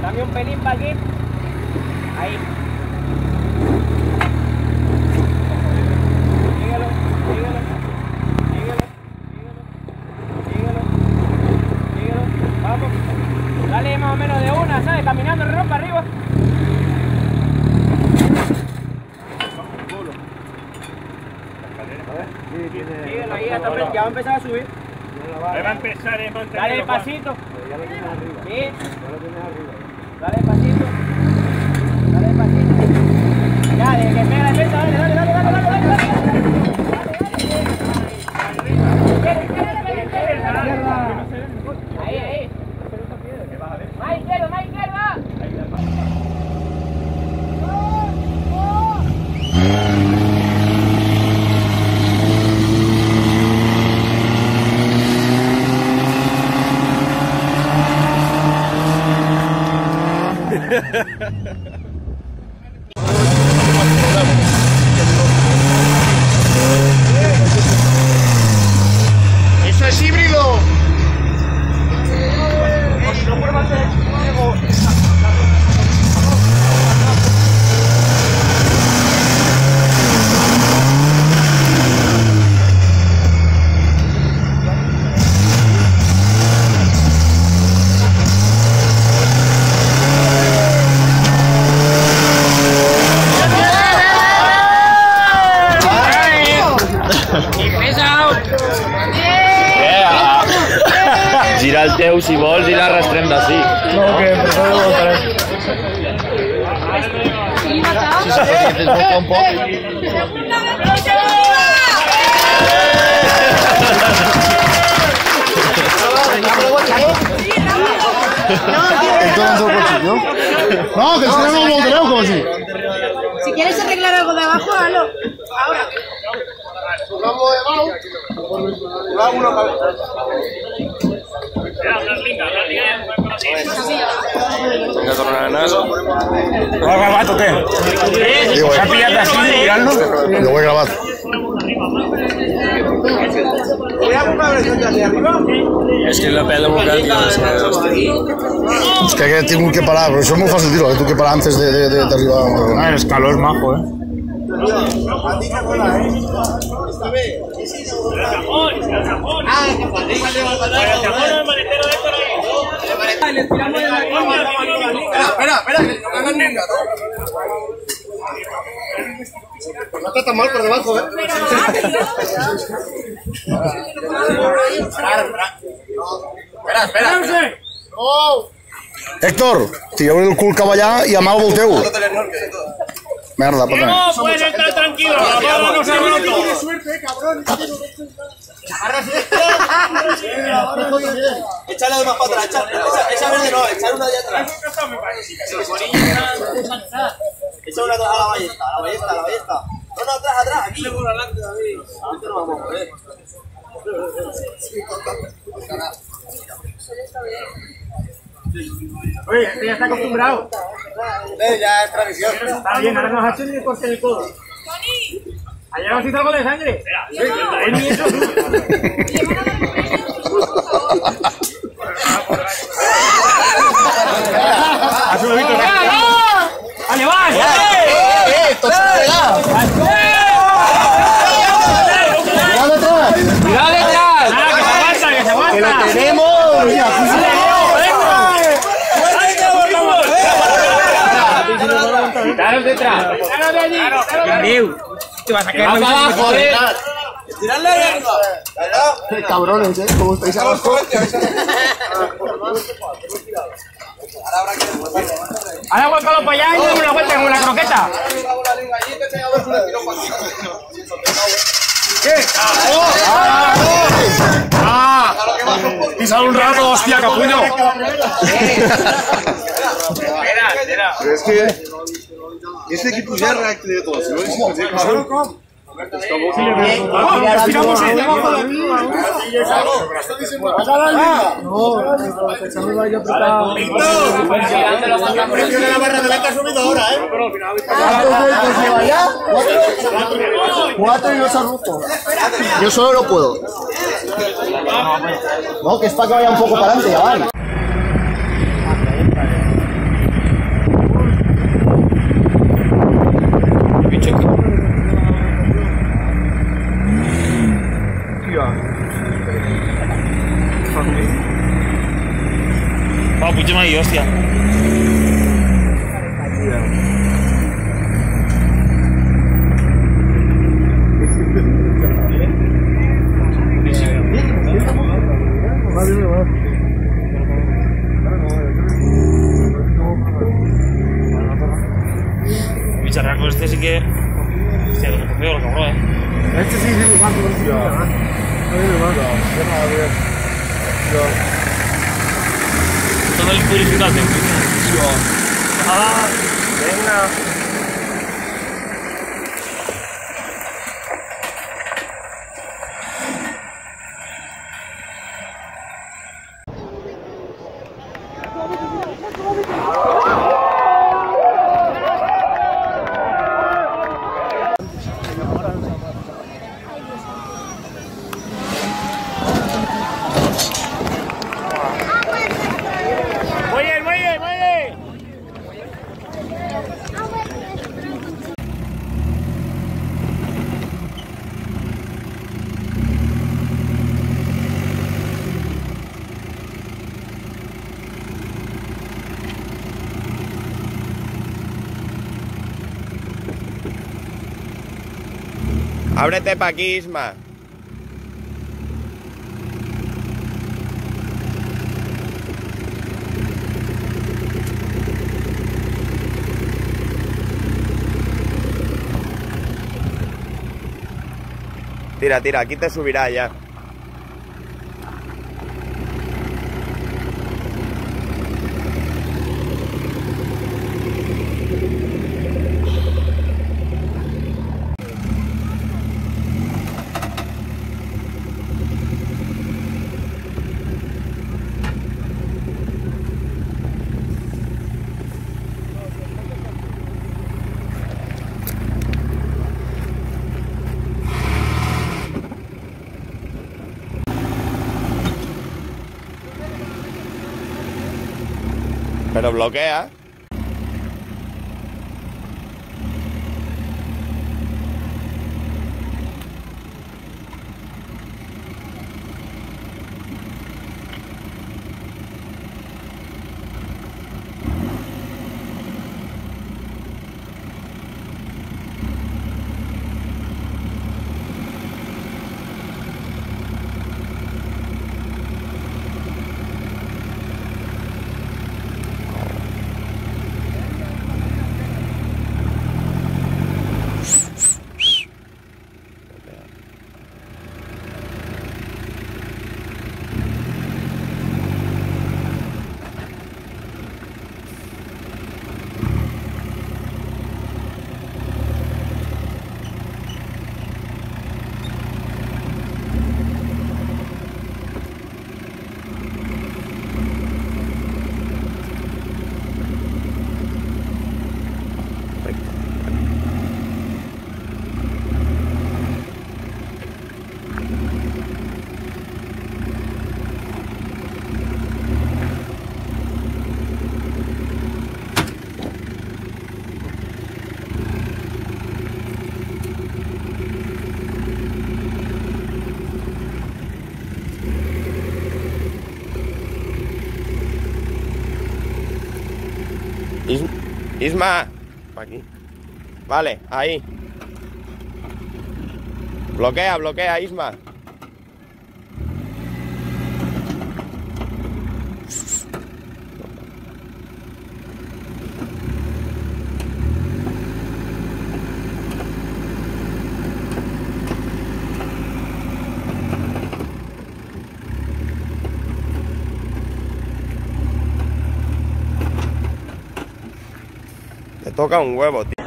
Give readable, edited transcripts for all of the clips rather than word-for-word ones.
Dame un pelín para aquí. Ahí. Síguelo, síguelo, síguelo, síguelo, síguelo, vamos. Dale más o menos de una, ¿sabes? Caminando el reloj para arriba. Síguelo ahí, ya va a empezar a subir. Ahí va a empezar a mantener. Dale despacito. Ya lo tienes arriba. Sí. Ya lo tienes arriba. Dale despacito. Dale despacito. Ya, desde que pega la defensa, dale, dale, dale, dale, dale, dale, dale. Ahí, ahí. Más izquierda, más izquierda. ¡Eso es híbrido! Gira el teu si vols i l'arrastrem d'ací. No, que empezó de voltar. Si se pot voltar un poc. Entonces, ¿el cuchillo? No, que el señor no lo voltereo, como si. Si quieres arreglar algo de abajo, hazlo. Ahora. Venga, tornar eso. ¿Lo has grabado qué? ¿Se ha pillado así y mirarlo? Lo voy a grabar. Es que la pela vocal, tío, Es que tengo que parar, pero eso es muy fácil, tío. Tengo que parar antes de arriba. El escalón es majo, Espera, que no cagan nunca. No está tan mal por debajo, Espera. Héctor, tireu el cul cap allà i amago el teu. Merda, perdona. No puedes estar tranquilo, la bola no se ha roto. Tienes suerte, cabrón. Échale más para atrás, echa verde no, echar una de atrás. Echa una atrás a la ballesta. No, atrás, aquí. Ahorita nos vamos a mover. Oye, este ya está acostumbrado. Ya es tradición. Está bien, ahora nos ha hecho ni de corte de codo. ¿Ayer has visto algo de sangre? Sí, es ni eso. ¡Vale, va! ¡Cuidado detrás! ¡Que se aguanta! ¡Que lo tenemos! ¡Quitaros detrás! ¡Quitaros de allí! Te vas a caer abajo, joder. ¡Tirarle de arriba! Qué cabrones, ¿cómo estáis abajo? Ahora vuélcalo para allá y dame una vuelta con la croqueta. ¿Qué? ¡Pisar un rato, hostia, capullo! Espera. Pero es que este equipo ya reacciona de todo. Si no es Tiramos el debajo de aquí. Precio de la barra de venta ha subido ahora, Cuatro y no se ha roto. Yo solo no puedo. No, que es para que vaya un poco para adelante, ya vale. Va, Puigdemont ahí, hostia. Bicharraco este sí que... Hostia, lo feo, lo cabrón, Este sí es igual que el todo el purificante. Venga. Ábrete pa' aquí, Isma. Tira, tira, aquí te subirá ya. Pero bloquea. Isma, aquí. Vale, ahí. Bloquea, bloquea, Isma. Te toca un huevo, tío.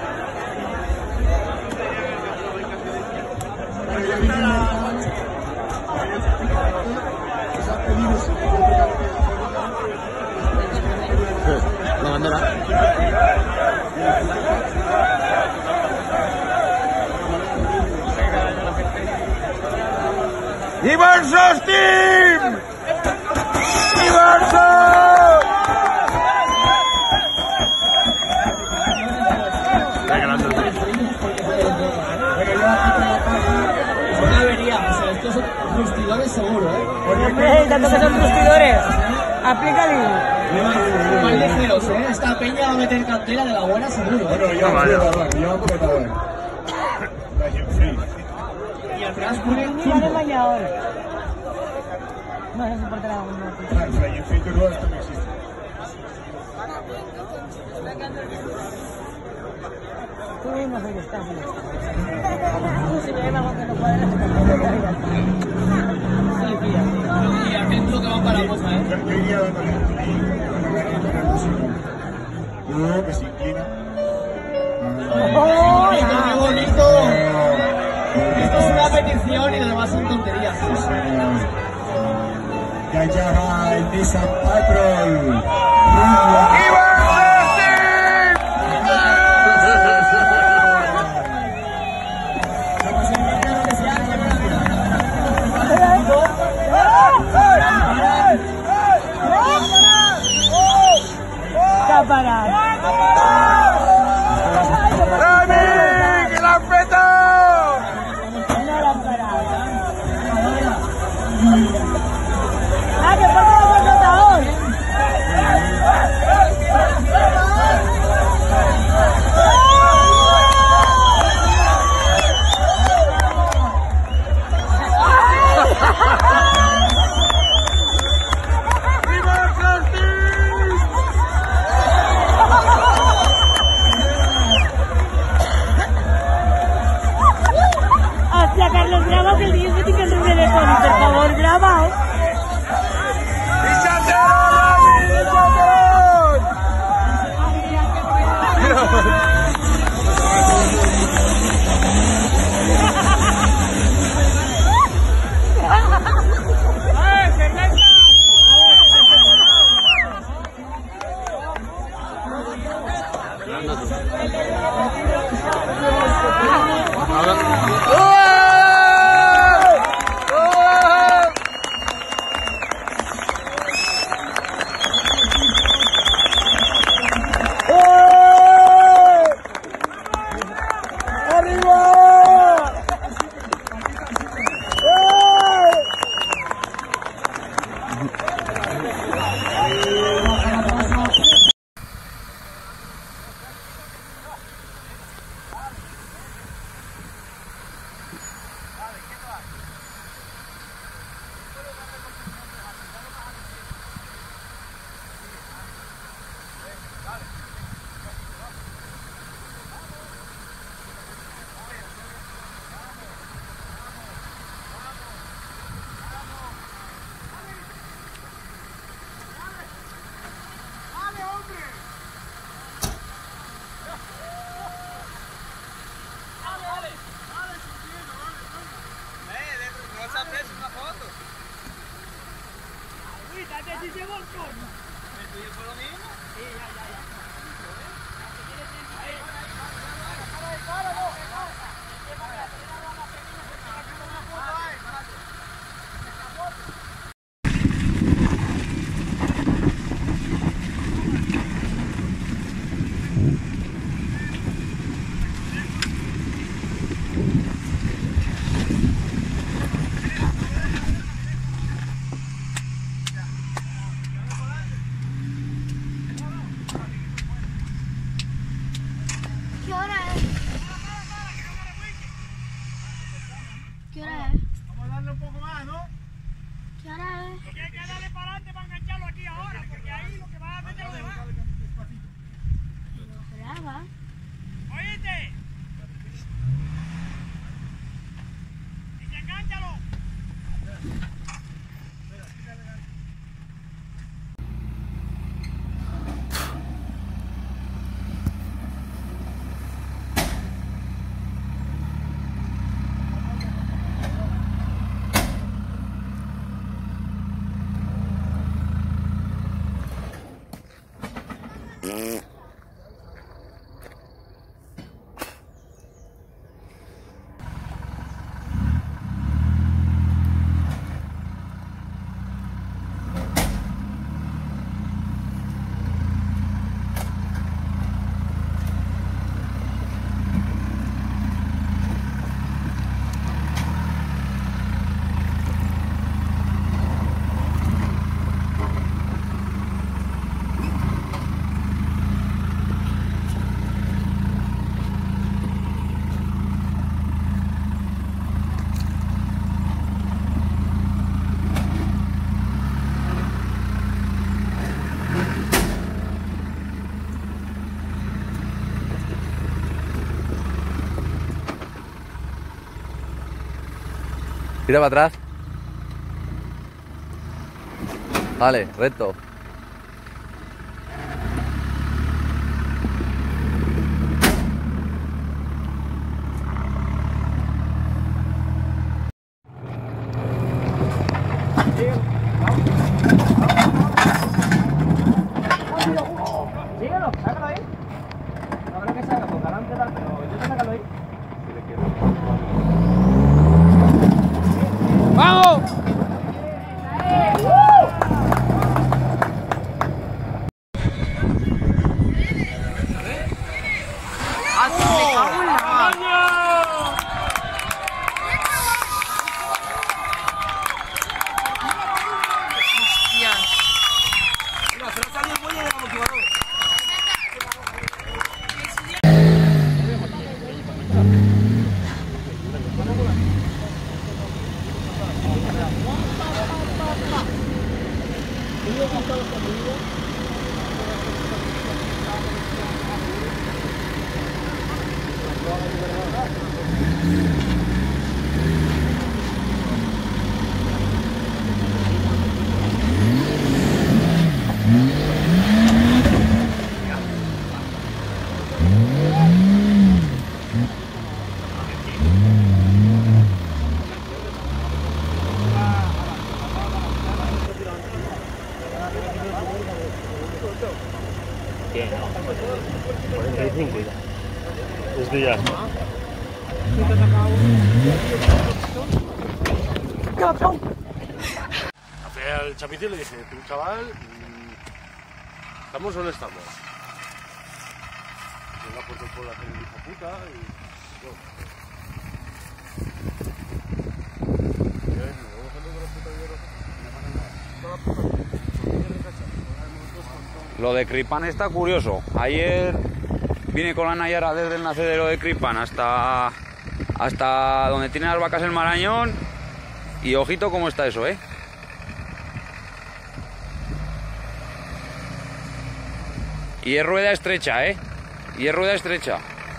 La bandera. ¡Y Barça, Team! ¡Y Barça! No debería, o sea, estos son rustidores seguro, ¿eh? Hombre, tanto que son rustidores. Aplica Más ligeros, esta peña va a meter cantera de la buena seguro. Bueno, ya vamos a ver. Y atrás pone No se soportará un no sé qué está. Si me ven algo que no cuadra, y atento que van para la cosa, Yo iría dándole que se inclina. ¡Qué bonito! Esto es una petición y lo demás son tonterías. Ya llega el Nissan Patrol. Tira para atrás. Vale, recto. Síguelo, sácalo ahí. No creo que salga, porque adelante tal, pero intenta sácalo ahí. ¡Vamos! ¿Qué? 45 ya. Desde ya. Fui al chapitín y le dije, tú chaval, ¿estamos o no estamos? Me la ha puesto por la tele, hijo puta, Lo de Cripan está curioso. Ayer vine con la Nayara desde el nacedero de Cripan hasta donde tiene las vacas el Marañón. Y ojito cómo está eso, ¿eh? Y es rueda estrecha, ¿eh? Y es rueda estrecha.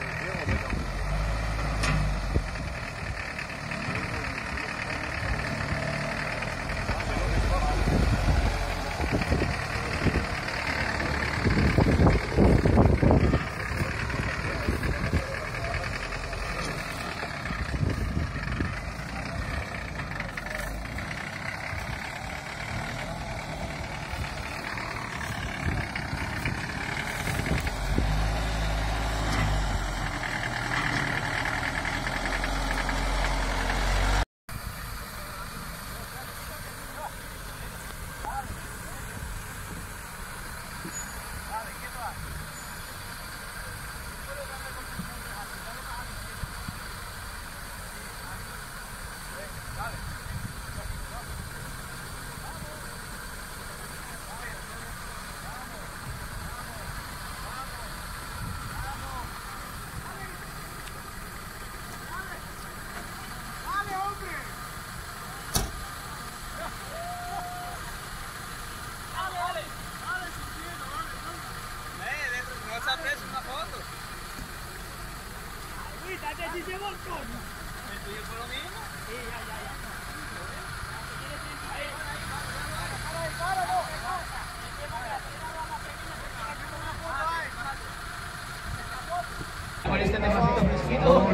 Con este despacito fresquito.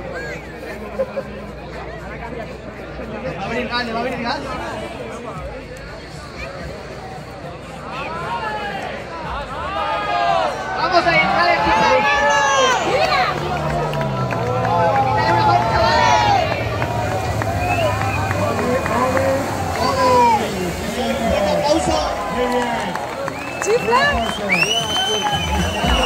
Va a venir grande, va a venir grande. Vamos a ir, dale, quítale. Quítale mejor, chavales. Un aplauso. Muy bien. ¡Chifla!